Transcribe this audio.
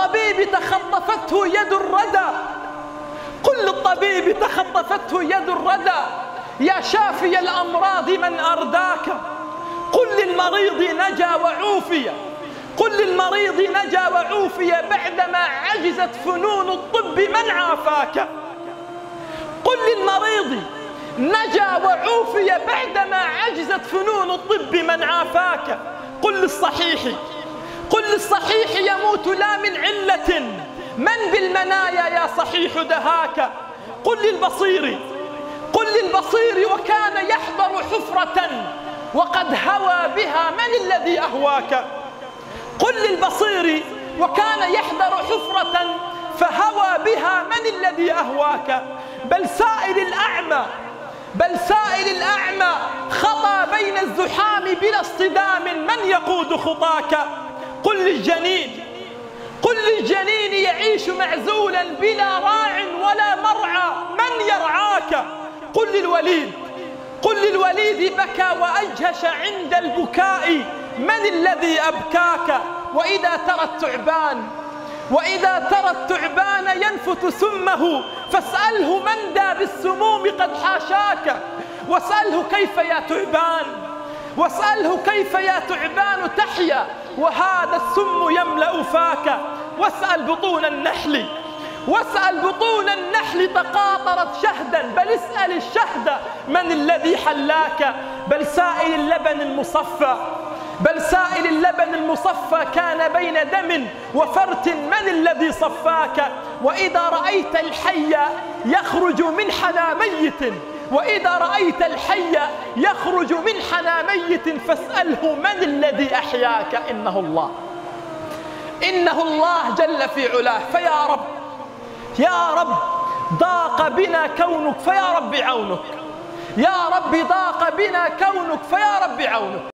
للطبيب تخطفته يد الردى، قل للطبيب تخطفته يد الردى، يا شافي الأمراض من أرداك. قل للمريض نجا وعوفي، قل للمريض نجا وعوفي بعدما عجزت فنون الطب من عافاك. قل للمريض نجا وعوفي بعدما عجزت فنون الطب من عافاك. قل للصحيح، قل للصحيح يموت لا من علة، من بالمنايا يا صحيح دهاك. قل للبصير، قل للبصير وكان يحضر حفرة وقد هوى بها من الذي أهواك. قل للبصير وكان يحضر حفرة فهوى بها من الذي أهواك. بل سائل الأعمى، بل سائل الأعمى خطى بين الزحام بلا اصطدام، من يقود خطاك. قل للجنين، قل للجنين يعيش معزولا بلا راع ولا مرعى، من يرعاك. قل للوليد، قل للوليد بكى وأجهش عند البكاء، من الذي أبكاك. وإذا ترى الثعبان، وإذا ترى الثعبان ينفث سمه فاسأله من ذا بالسموم قد حاشاك. واسأله كيف يا ثعبان، واسأله كيف يا ثعبان تحيا وهذا السم يملأ فاك. واسأل بطون النحل، واسأل بطون النحل تقاطرت شهدا، بل اسأل الشهد من الذي حلاك. بل سائل اللبن المصفى، بل سائل اللبن المصفى كان بين دم وفرت، من الذي صفاك. وإذا رأيت الحي يخرج من حنا ميت، وإذا رأيت الحي يخرج من حنا ميت فاسأله من الذي أحياك. إنه الله، إنه الله جل في علاه. فيا رب، يا رب ضاق بنا كونك فيا رب عونك، يا رب ضاق بنا كونك فيا رب عونك.